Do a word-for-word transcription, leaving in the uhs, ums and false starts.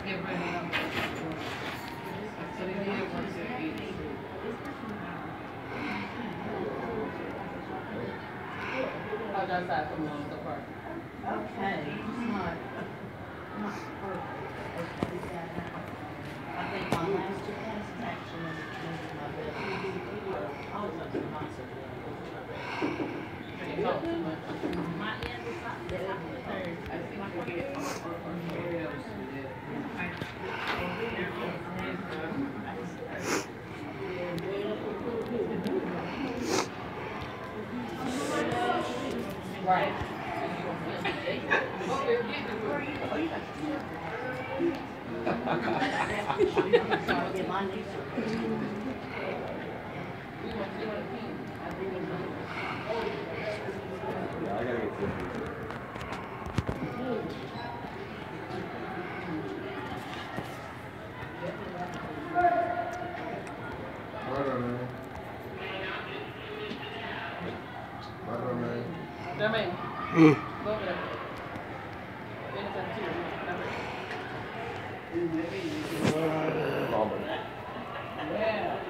Yeah, bring it up. So they did work their eight. Oh, that's how come on the park. Okay, it's not, not perfect. Okay. I think my last two classes actually maybe my best. I was up to my They talk too much. My end is not the third. I think we get Oreos to do. Right. Get my next Yeah, I gotta get this. Murder, man. Murder, man. Jermaine, go over there. Finish that too. Mama. Yeah.